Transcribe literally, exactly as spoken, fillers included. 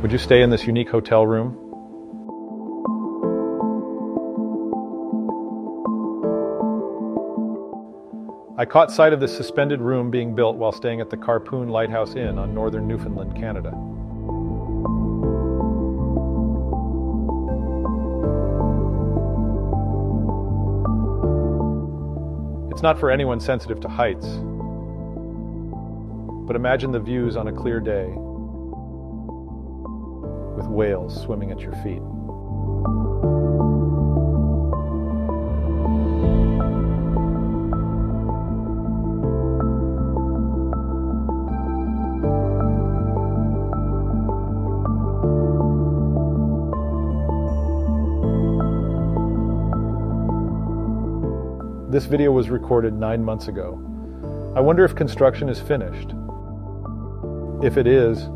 Would you stay in this unique hotel room? I caught sight of this suspended room being built while staying at the Carpoon Lighthouse Inn on northern Newfoundland, Canada. It's not for anyone sensitive to heights, but imagine the views on a clear day with whales swimming at your feet. This video was recorded nine months ago. I wonder if construction is finished. If it is,